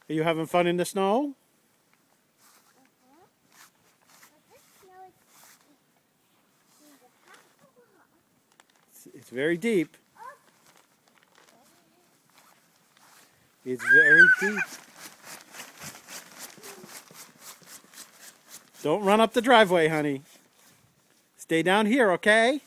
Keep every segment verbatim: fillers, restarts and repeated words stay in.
Are you having fun in the snow? It's, it's very deep. It's very deep. Don't run up the driveway, honey. Stay down here, okay?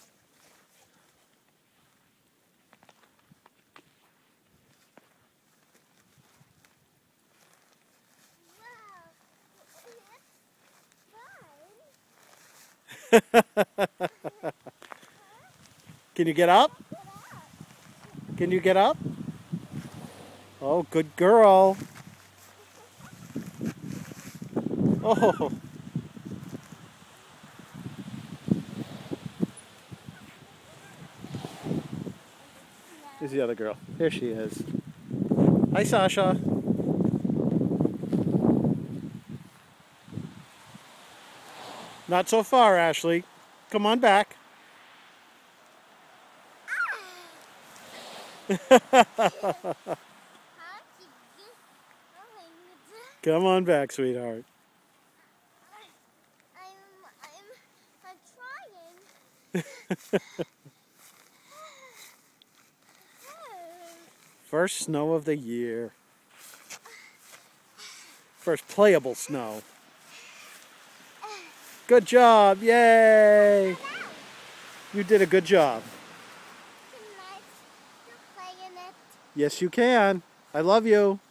Can you get up? Can you get up? Oh, good girl. Oh. Here's the other girl. There she is. Hi, Sasha. Not so far, Ashley. Come on back. Come on back, sweetheart. I'm, I'm, I'm trying. First snow of the year. First playable snow. Good job, yay! You did a good job. Can I play in it? Yes, you can. I love you.